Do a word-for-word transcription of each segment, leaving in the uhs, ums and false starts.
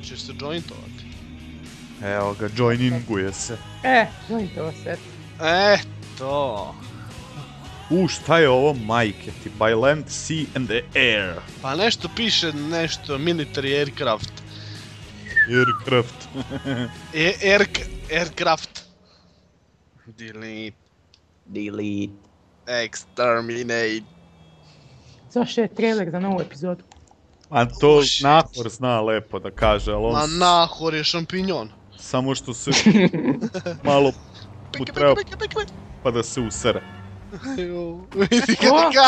Hoćeš se jointovati? Evo ga, joininguje se. E, jointovo se. Eto. U, šta je ovo, majke ti? By land, sea and the air. Pa nešto piše, nešto, military aircraft. Aircraft. E, air, aircraft. Delete. Delete. Exterminate. Zašto je trailer za novu epizodu? A to Nahor zna lepo da kaže, ali on... Ma Nahor je šampinjon. Samo što se malo mu treba pa da se usere. Vidi ga.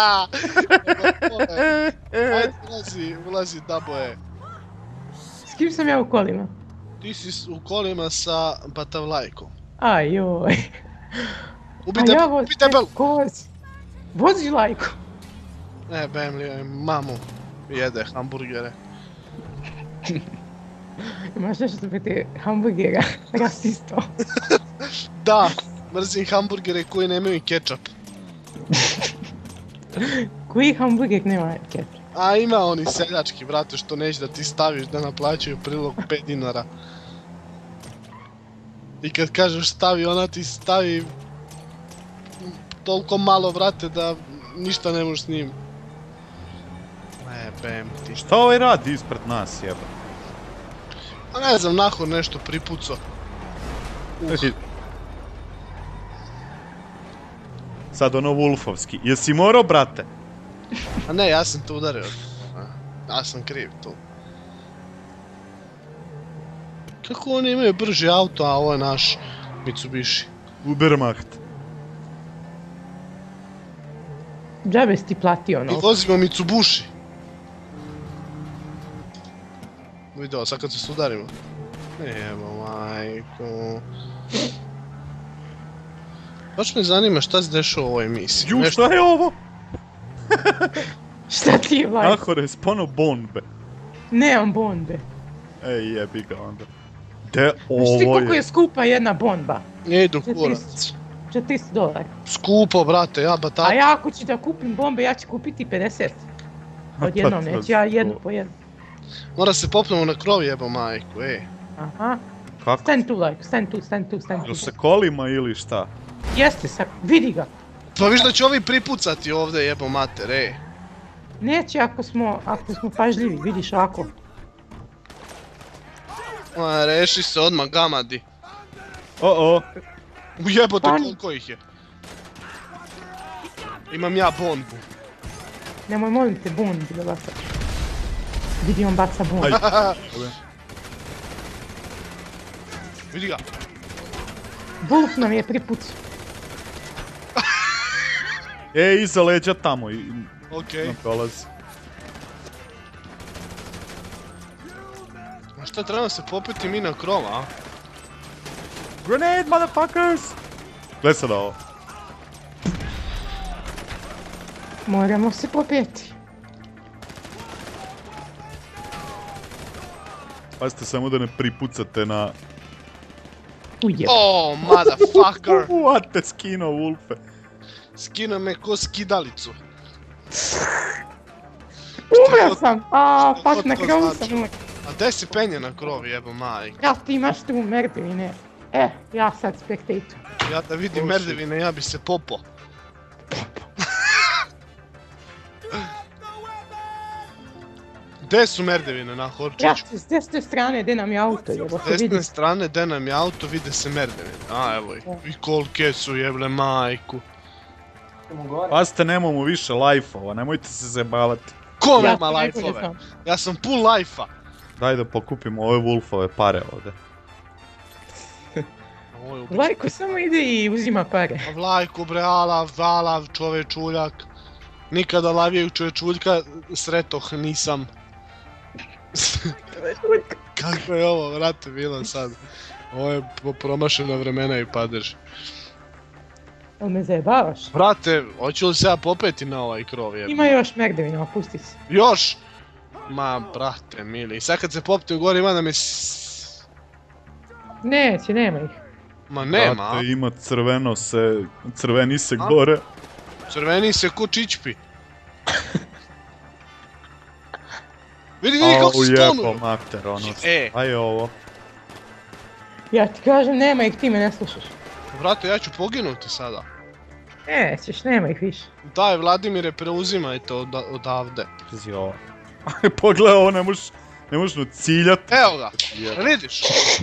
Ajde, ulazi, ulazi Daboje. S kim sam ja u kolima? Ti si u kolima sa Batavlajkom. Aj joj. Ubi debel, ubi debel! Koz. Vozi lajku. Ne, Bemli, mamu jede hamburgere. Imaš nešto da biti hamburgera, rasisto. Da, mrzim hamburgere koji nemaju kečap. Koji hamburger nema kečap? A ima oni seljački, brate, što neće da ti staviš da naplaćaju prilog pet dinara. I kad kažeš stavi, ona ti stavi toliko malo, brate, da ništa ne možeš s njim. Ne, bem ti. Šta ovaj radi ispred nas, jeba? A ne znam, Nahor nešto pripucao. Uh. Sad ono Wolfovski. Jesi morao, brate? A ne, ja sam te udario. Ja sam kriv tu. Kako oni imaju brži auto, a ovo je naš Mitsubishi? Ubermacht. Džabe si ti platio ono. Mi vozimo Mitsubishi. Video, sad kad se sudarimo. Evo, majko. Baš me zanima šta se dešava u ovoj emisiji. Ju, šta je ovo? Šta ti je, Vlajko? Nahore, spono bombe. Nemam bombe. Ej, jebi ga onda. De, ovo Znaš je... ti koliko je skupa jedna bomba? Ne idu kurac. četiristo dolara. Skupo, brate, ja batata. A ja ako ću da kupim bombe, ja ću kupiti pedeset. Odjednom, neću ja jednu po jednu. Mora se popnemo na krov, jebo majku, ej. Aha. Kako? Stan tu, Lajko, stan tu, stan tu, stan tu. Jel se kolima ili šta? Jeste, sad, vidi ga. Pa viš da će ovi pripucati ovdje, jebo mater, ej. Neće ako smo, ako smo pažljivi, vidiš ovako. Ma, reši se odmah, gamadi. O-o. Ujebote, Pan... koliko ih je. Imam ja bombu. Nemoj, molim te, bombu da baca. Vidi, on baca bombu. Vidi ga. Wolf nam je pripucao. E, iza leđa tamo i... Okej. Dolazi. A šta, trebamo se popeti mi na krov, a? Grenade, motherfuckers! Gle sad ovo. Moramo se popeti. Pazite samo da ne pripucate na... Ujeb. Oh, motherfucker! What te skino, Wolfe? Skino me ko skidalicu. Umreo sam! Aaaa, fuck, na krovu sam umreo. A gdje si penje na krov, jebo majko? Ja ti imaš tu merdevine. E, ja sad spectator. Ja da vidim merdevine, ja bi se popo. Gdje su merdevine na Horčiću? Ja s desne strane, gdje nam je auto, jebo se S desne vidi. strane, gdje nam je auto, vide se merdevine. A, evo ih. I kolike su, jeble majku. Pazite, nemamo više life-ova, nemojte se zajebavati. Ko Ja nema to najbolje life-ove? znam. Ja sam full life-a. Daj da pokupimo ove Wolfove pare ovdje. Vlajko samo ide i uzima pare. Vlajko bre, alav, valav, čovečuljak. Nikada lavijeg čovečuljka sretoh nisam. Kako je ovo, vrate, bilo sad? Ovo je promašena vremena i padež. Jel me zajebavaš? Vrate, hoću li se ja popeti na ovaj krov jebe? Ima još merdevina, opusti se. Još! Ma, brate, mili. Sad kad se popnem gore ima da me... s- Neće, nema ih. Ma nema, a? Brate, ima crveno se, crveni se gore. Crveni se ko čičpi. Vidi, vidi kako se Jebo sponuju. mater, ono. E. Aj ovo. Ja ti kažem, nema ih, ti me ne slušaš. Brate, ja ću poginuti sada. E, ćeš, nema ih više. Daj, Vladimire, preuzimaj to od, odavde. Jo. Pogledaj ovo, ne možeš, ne možeš no ciljat. Evo ga, vidiš?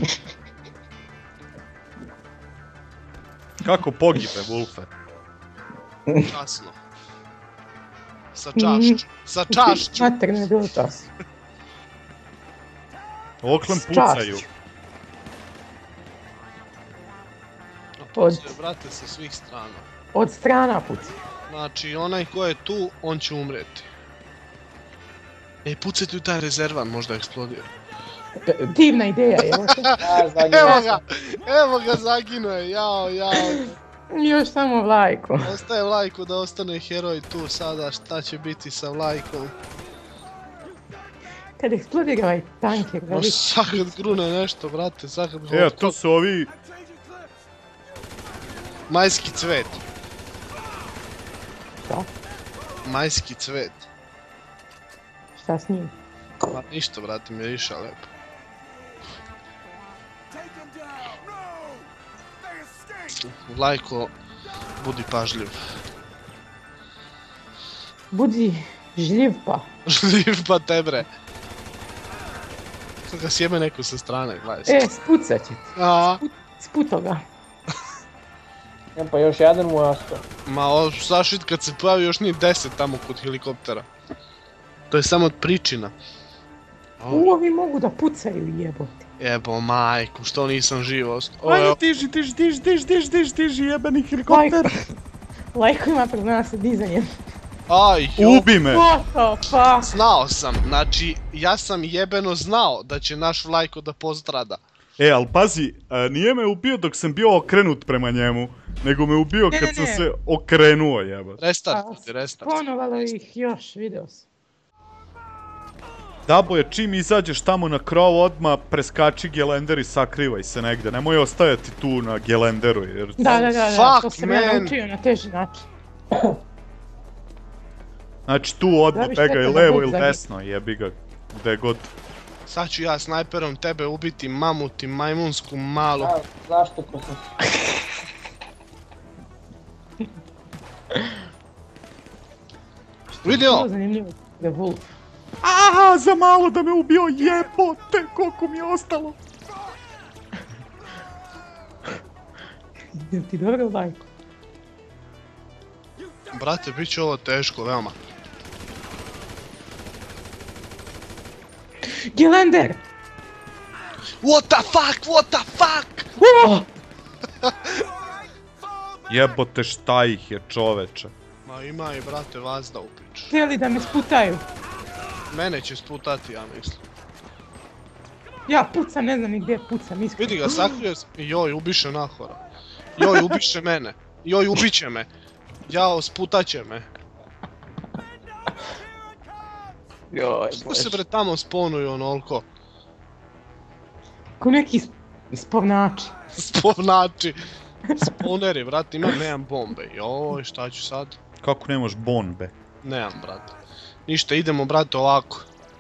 Kako pogibe, Wolfe? Časno. Sa čašću, sa čašću. Mater, ne je bilo čas. Oklem S pucaju. čašću. Pucaju, brate, sa svih strana. Od strana puca. Znači, onaj ko je tu, on će umreti. Ej, pucajte u taj rezervan, možda eksplodira. Divna ideja, evo te. Evo ga, evo ga zaginuje, jao, jao. Još samo Vlajko. Ostaje Vlajko da ostane heroj tu sada, šta će biti sa Vlajkom. Kad eksplodira ovaj tanker, da No vidi. sad grune nešto, brate, sad E, tu su ovi... Majski cvet. Šta? Majski cvet. Šta s njim? Ma ništa, brate, miriša lepo. Vlajko, budi pažljiv. Budi žljiv pa. Žljiv pa tebre. Sad ga sjeme neku sa strane, gledaj se. E, spucat će ti. A, Sputo ga. Ja, pa još jedan mu je ostao. ma o, Sašit kad se pojavi još nije deset tamo kod helikoptera. To je samo pričina. U, ovi mogu da pucaju, jebote. Jebo majku, što nisam živ ostao. Ajde, tiži, tiži, tiži, tiži, tiži, tiži, tiži, jebeni helikopter. Lajko ima problema sa dizanjem. Aj, jo. Ubi me! What the fuck? Znao sam, znači ja sam jebeno znao da će naš Vlajko da postrada. E, al pazi, a, nije me ubio dok sam bio okrenut prema njemu, nego me ubio Ne, kad ne, sam ne. se okrenuo, jebate. Restart, restart. Ponovalo ih još, video sam. Daboje, čim izađeš tamo na krov, odmah preskači gelender i sakrivaj se negde. Nemoj ostajati tu na gelenderu, jer... Da, da, da, da, Fuck, to sam ja man. naučio na teži način. Znači tu odmah Da bi pegaj štekao da levo bud ili zagine. desno, jebi ga, gde god. Sad ću ja snajperom tebe ubiti mamuti, majmunsku malu. A, zašto ko sam... Vidi ovo! Vrlo zanimljivo da je Wolf. Aha, za malo da me ubio, jebote, koliko mi je ostalo. Jel ti dobro, Lajko? Brate, bit će ovo teško, veoma. Gelender! What the fuck, what the fuck! Oh! Jebote, šta ih je, čoveče. Ma ima i brate vazda u piču. Htjeli da me sputaju. Mene će sputati, ja mislim. Ja pucam, ne znam ni gdje pucam, iskreno. Vidi ga, sakrio se. Joj, ubiše nahora. Joj, ubiše mene. Joj, ubiće me. Jao, sputaće me. Joj, Što se bre tamo sponuju onolko? Ko neki sp- spovnači. Spovnači. Sponeri, brate, imam, nemam bombe. Joj, šta ću sad? Kako nemaš bombe? Nemam, brate. Ništa, idemo, brate, ovako.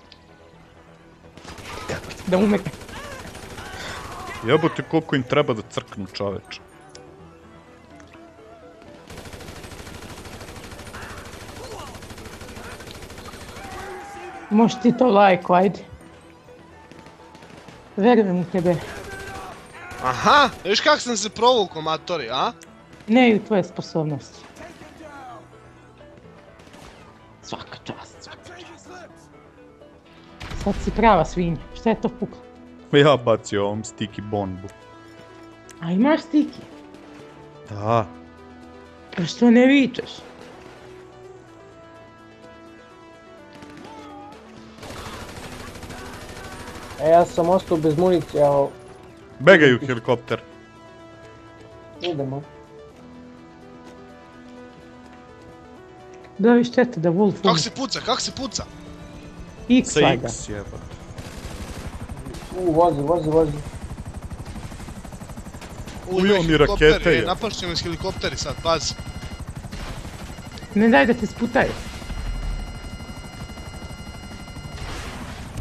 Da umre. Jebote, koliko im treba da crknu, čoveče. Možeš ti to, Lajko, ajde. Verujem u tebe. Aha, viš kak sam se provukao, matori, a? Ne i u tvoje sposobnosti. Svaka čast, svaka čast. Sad si prava svinja. Šta je to puklo? Ja bacio ovom stiki bombu. A imaš stiki? Da. Pa što ne vičeš? E, ja sam ostao bez municije, ali Begaju helikopter. idemo. Da vi štete da Wolf Kako umre. se puca, kako se puca? X Sa valjda. X, jebote. U, vozi, vozi, vozi. U, Ujeo imaju mi helikopteri, rakete, e, je. napašće me s helikopteri sad, pazi. Ne daj da te sputaju.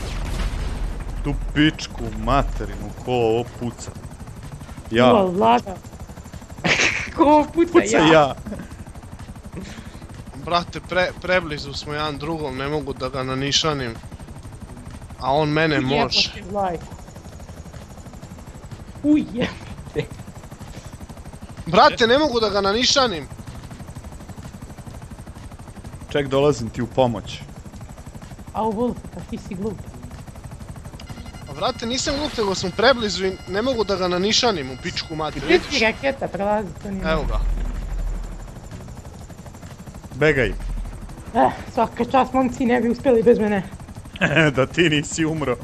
Tu pičku materinu, ko ovo puca? Ja. Ula, Vlada. Ko puca Puca ja? ja. Brate, pre, preblizu smo jedan drugom, ne mogu da ga nanišanim. A on mene može. Jebote, Vlajko. Uj, jebote. Brate, ne mogu da ga nanišanim. Ček, dolazim ti u pomoć. A u Wolf, pa ti si glup. A brate, nisam glup, nego smo preblizu i ne mogu da ga nanišanim u pičku materinu. Gdje ti Vidiš? raketa prelazi, to nije. Evo ga. Begaj. Eh, svaka čast, momci ne bi uspjeli bez mene. Da ti nisi umro.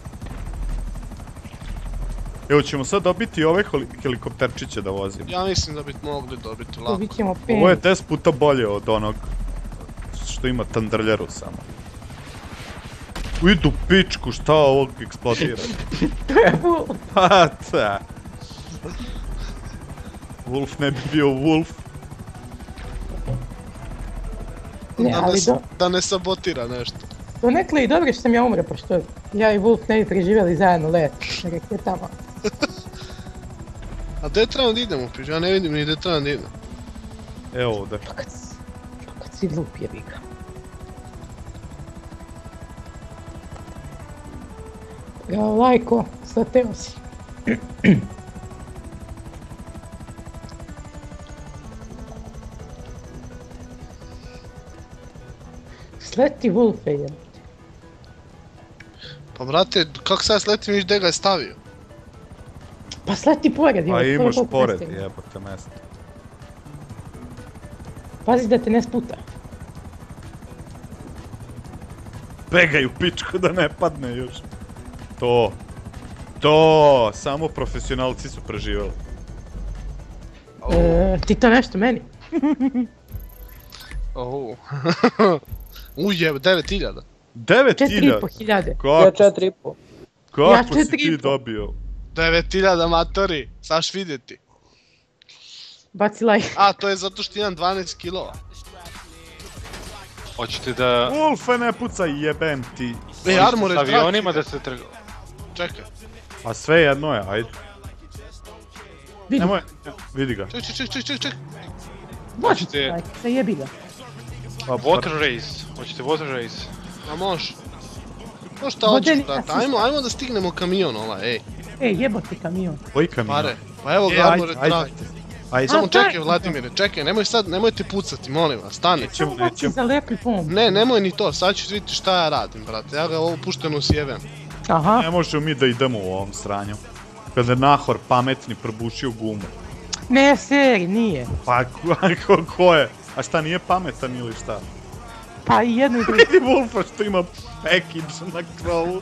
Evo ćemo sad dobiti ove heli- helikopterčiće da vozimo. Ja mislim da bi mogli dobiti lako. Dobit ćemo Ovo penis. je deset puta bolje od onog što ima tandrljeru samo. Idu pičku, šta ovog eksplodira? To je Wolf. Ha, ta. Wolf ne bi bio Wolf. Ne, Da, ali ne, do, da ne sabotira nešto. donekle i dobro što sam ja umre, pošto ja i Wolf ne bi preživjeli zajedno let raketama. A gdje trebam da idemo, piš? Ja ne vidim ni gdje trebam da idem. Evo ovdje. Kad, kad si glup jebi ga. Bravo, Lajko, sleteo si. Sleti Wolfe jebote. Pa brate, kako sad sletim viš gdje ga je stavio? Pa sleti pored A jebote. imaš koliko pored, prestigne. jebote mesto. Pazi da te ne sputa. Begaj u pičku da ne padne još. To. To. Samo profesionalci su preživjeli. E, ti to nešto meni? Oh. Ujeb, devet hiljada. Devet Četiri i hiljada. po hiljade. Ja Kako, četiri i po. kako Ja si četiri i ti po. dobio? devet hiljada matori, saš vidjeti. Baci lajk. A, to je zato što imam dvanaest kilova. Hoćete da... Wolfe ne pucaj, jebem ti. E, armor s je avionima drag. da se trga... Čekaj. A sve jedno je, ajde. Vidi, Nemoj, vidi ga. Ček, ček, ček, ček, ček, ček. baci hoćete- lajk, se jebi ga. Pa, Water race. Hoćete water race? A može. Može šta Vodeni hoćeš, brate. asist. Ajmo, ajmo da stignemo kamion ovaj, ej. Ej, jebote kamion. koji kamion? Pare. Pa evo E, ga, armor ajde, je ajde. drag. Ajde, Samo A, čekaj, tak. Vladimire, čekaj, nemoj sad, nemojte pucati, molim vas, stani. Nećemo, Baci nećemo. za lepi pom. Ne, nemoj ni to, sad ćeš vidjeti šta ja radim, brate. Ja ga ovo pušteno sjebem. Aha. Ne možemo mi da idemo u ovom sranju. Kada je Nahor pametni probušio gumu. Ne, seri, nije. Pa ko, ko, ko je? A šta, nije pametan ili šta? Pa i jedno i drugo. Vidi Wolfa što ima package na krovu.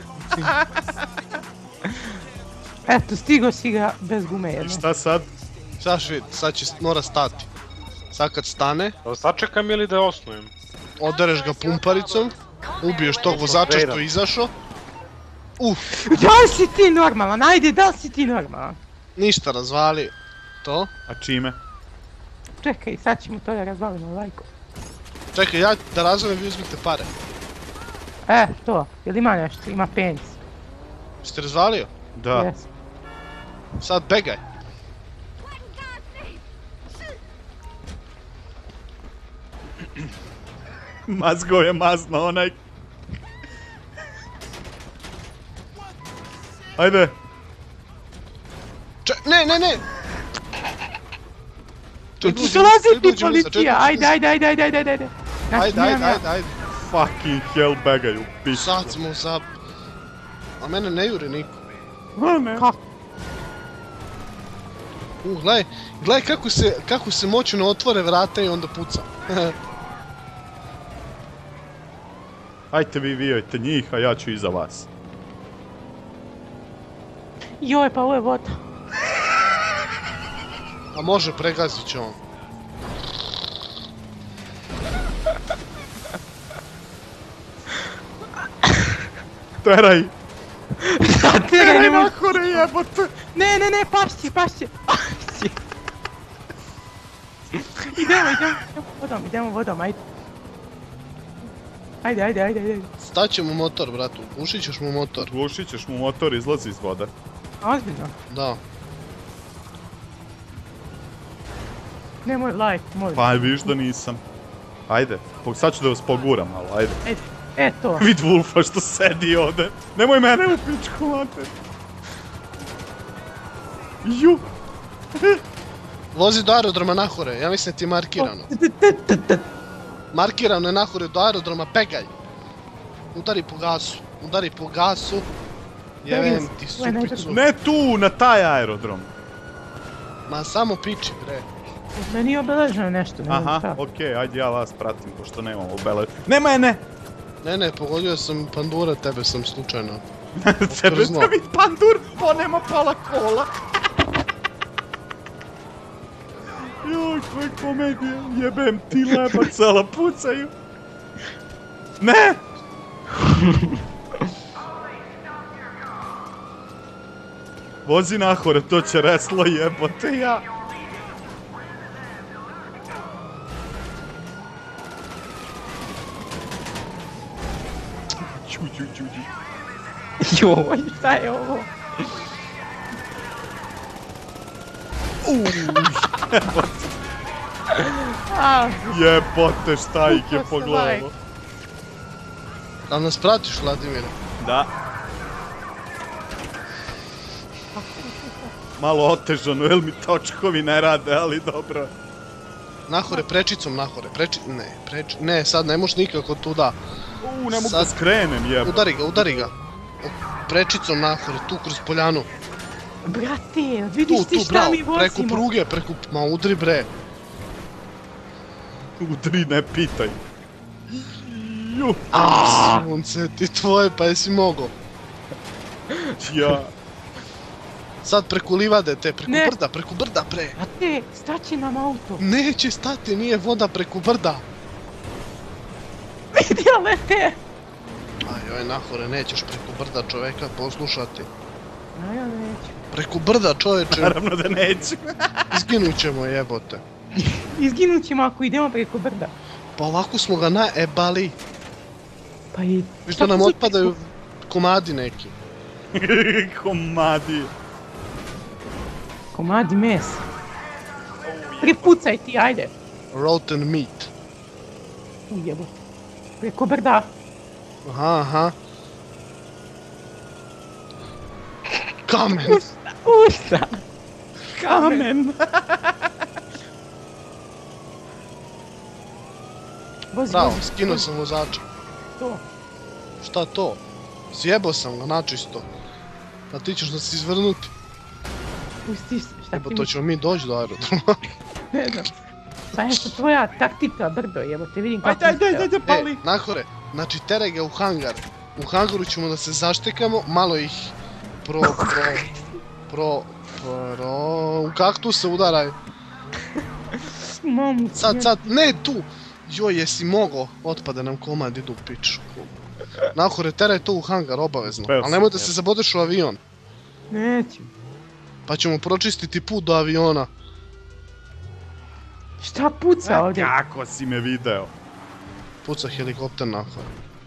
Eto, stigo si ga bez gume I jedno. šta sad? Sad ćeš vidjeti, sad će mora stati. Sad kad stane, Da sačekam ili da osnujem? odereš ga pumparicom, ubiješ tog vozača što je izašao. Uf, Da li si ti normalan? Ajde, da li si ti normalan? ništa razvali. To. A čime? Čekaj, sad ćemo to da razvalimo lajko. Čekaj, ja da razvojem, vi uzmite pare. E, to. Jel ima nešto? Ima penis. Jeste razvalio? Da. Jes. Sad begaj. Mazgo je mazno onaj. Ajde. Če, ne, ne, ne! Ček, dođi, Dolazi ček, ti dođi unutra, ček, policija, dođi ajde, unutra. ajde, ajde, ajde, ajde, ajde. Znači, Ajde, ajde, nemam ja. ajde, ajde. Fucking hell, begaju, pičku. Sad smo za... A mene ne juri niko. Kako? Uh, gledaj, gledaj kako se, kako se moćno otvore vrata i onda puca. Ajte vi vijajte njih, a ja ću iza vas. Joj, pa ovo je voda. A može, pregazit će on. Teraj! Teraj, ne može. Nahore jebote! Ne, ne, ne, pašće, pašće, pašće. Idemo, idemo, idemo vodom, idemo vodom, ajde. Ajde, ajde, ajde, ajde. Staćemo motor, bratu. Ušit ćeš mu motor. Gušit ćeš mu motor, izlazi iz vode. Ozbiljno. Da. Nemoj like, molim. Pa viš da nisam. Ajde, po- sad ću da vas poguram malo, ajde. Ajde, e to. Vid Wolfa što sedi ovde. Nemoj mene u pičku, mate. Ju. Vozi do aerodroma nahore, ja mislim ti je markirano. Markirano je nahore do aerodroma, pegaj. Udari po gasu, udari po gasu. Jevem ti supicu. Ne tu, na taj aerodrom. Ma samo piči, bre. Meni je obeleženo nešto, ne znam Aha, šta. okej, ajde ja vas pratim, pošto nemam obele... Ne mene! Ne, ne, pogodio sam pandura, tebe sam slučajno. Tebe Okrznuo. stavi pandur, ponema pola kola. Joj, koje komedije, jebem ti lebak, cela pucaju. Ne! Vozi nahore, to će reslo jebote ja. Ću, ću, ću, ću. Joj, šta je ovo? A, Jebote, šta ih je Upo se pogledalo. Da nas pratiš, Vladimire? Da. Malo otežano, jel mi točkovi ne rade, ali dobro. Nahore, prečicom nahore, preči... Ne, preči... Ne, sad ne možeš nikako tu da. Uuu, ne mogu Sad- da skrenem, jebote. Udari ga, udari ga. Prečicom nahore, tu kroz poljanu. brate, vidiš Tu, ti tu, šta bravo, mi vozimo? preko pruge, preko... Ma udri bre. Udri, ne pitaj. Ju, Sunce ti tvoje, pa jesi mogo. ja. Sad preko livade te, preko Ne. brda, preko brda pre. Brate, staće nam auto. Neće stati, nije voda preko brda. Vidjela lete. Aj, oj, nahore, nećeš preko brda čoveka poslušati. A ja neću. Preko brda čoveče, Naravno da neću. izginut ćemo jebote. Izginut ćemo ako idemo preko brda. Pa ovako smo ga naebali. Pa i... Viš šta da nam si- otpadaju komadi neki. Komadi. Komadi mesa. Pripucaj ti, ajde. Rotten meat. Ujebote. Preko brda. Aha, aha. Kamen! Usta. Kamen. Vozi, Bravo, vozi, skinuo vozi, sam vozača. to. Šta to? Sjebao sam ga načisto. Pa ti ćeš da se izvrnuti. Pusti se, šta Evo ti to ćemo mi doći do aerodroma. ne znam. Pa je to tvoja taktika brdo, evo te vidim kako... Ajde, ajde, ajde, E, pali. nahore, znači teraj ga u hangar. U hangaru ćemo da se zaštekamo, malo ih pro, pro, pro, pro, u kaktuse udaraj. Mamu, Sad, sad, ne tu! Joj, jesi mogo, otpada nam komad, idu u piču. Nahore, teraj to u hangar, obavezno. Uspeo Ali nemoj da sam, se zabodeš u avion. Neću. Pa ćemo pročistiti put do aviona. Šta puca ovdje? Kako si me video? Puca helikopter nahore.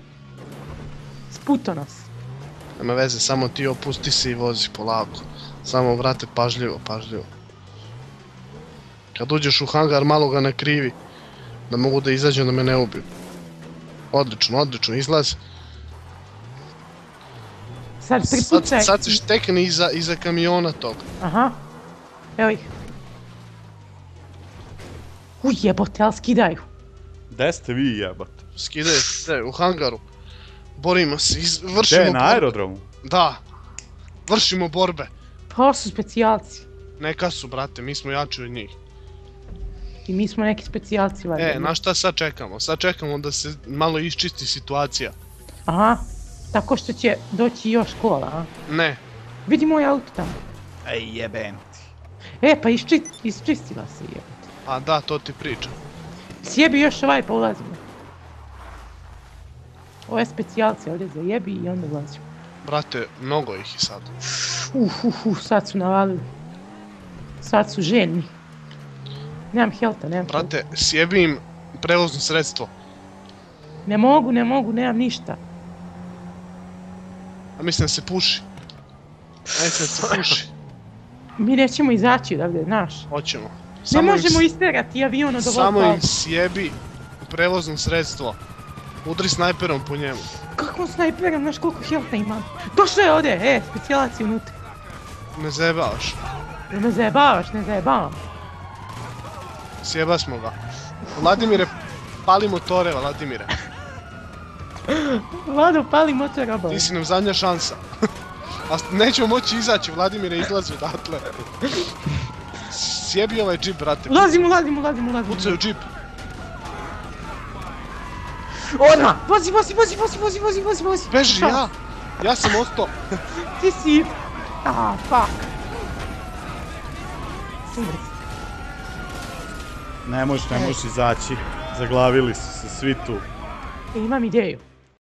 Sputo nas. Nema veze, samo ti opusti se i vozi polako. Samo, vrate, pažljivo, pažljivo. Kad uđeš u hangar, malo ga nakrivi. Da mogu da izađem da me ne ubiju. Odlično, odlično, izlazi. Sad Sad, pripucaj. sad se štekni iza, iza kamiona tog. Aha. Evo ih. Ujebote, ali skidaju. Gde ste vi jebate? Skidaj, skidaj, u hangaru. Borimo se, iz, Gde, vršimo na borbe. aerodromu? Da. Vršimo borbe. Pa ovo su specijalci. Neka su, brate, mi smo jači od njih. I mi smo neki specijalci, valjda. E, na šta sad čekamo? Sad čekamo da se malo iščisti situacija. Aha. Tako što će doći još kola, a? Ne. Vidi moj auto tamo. Ej, jebem ti. E, pa išči, isčistila se jebote. A da, to ti pričam. Sjebi još ovaj pa ulazimo. Ove specijalce ovdje zajebi i onda ulazimo. Brate, mnogo ih je sad. Uf, uf, uf, sad su navalili. Sad su željni. Nemam helta, nemam helta. Brate, sjebi im prevozno sredstvo. Ne mogu, ne mogu, nemam ništa. A mislim da se puši. A mislim da se puši. Mi nećemo izaći odavde, znaš. Hoćemo. Ne Samo im možemo s- isterati avion od ovog Samo palca. im sjebi prevozno sredstvo. Udri snajperom po njemu. Kakvom snajperom, znaš koliko helta imam. Došao je ovdje, e, specijalac je unutra. Ne zajebavaš. Ne me zajebavaš, ne zajebavam. Sjeba smo ga. Vladimire, pali motore, Vladimire. Vlado, pali motor obave. Ti si nam zadnja šansa. A s- nećemo moći izaći, Vladimire, izlazi odatle. Sjebi ovaj džip, brate. Ulazim, ulazim, ulazim, ulazim. Pucaj u džip. Odmah! Vozi, vozi, vozi, vozi, vozi, vozi, vozi, vozi. Beži, Šta? ja. Ja sam ostao. Ti si... Ah, fuck. Umri. Ne možeš, ne možeš izaći. Zaglavili su se svi tu. E, imam ideju.